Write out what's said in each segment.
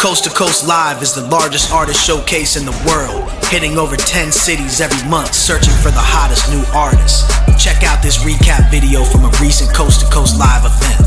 Coast to Coast Live is the largest artist showcase in the world, hitting over 10 cities every month, searching for the hottest new artists. Check out this recap video from a recent Coast to Coast Live event.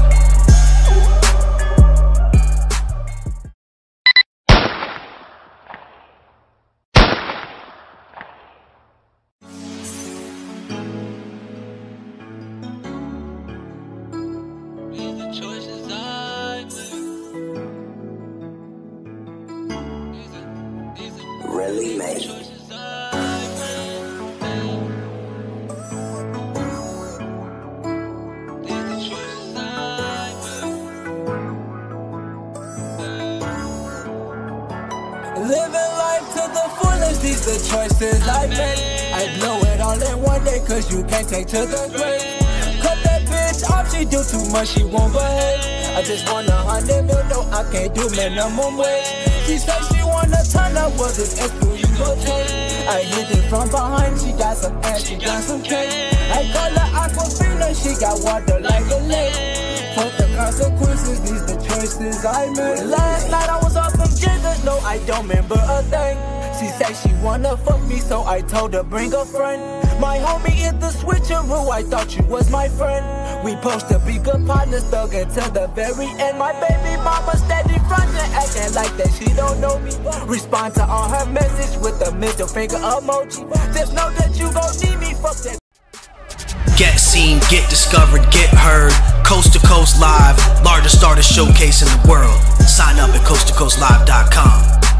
Really made. Living life to the fullest, these the choices I made. I blow it all in one day, cause you can't take to the grave. Cut that bitch off, she do too much, she won't behave. I just want 100 mil, no, I can't do minimum wage. She said she wanna turn up, was this experimental tape? I hit it from behind, she got some ass, she got some cake. I call her Aquafina, she got water like a lake. Fuck the consequences, these the choices I made. Last night I was off them jiggers, no, I don't remember a thing. She said she wanna fuck me, so I told her bring a friend. My homie is the switcheroo, I thought you was my friend. We supposed to be good partners, thug until the very end. My baby mama steady frontin', acting like that she don't know me. Respond to all her message with a middle finger emoji. Just know that you gon' need me, fuck that. Get seen, get discovered, get heard. Coast to Coast Live, largest artist showcase in the world. Sign up at coasttocoastlive.com.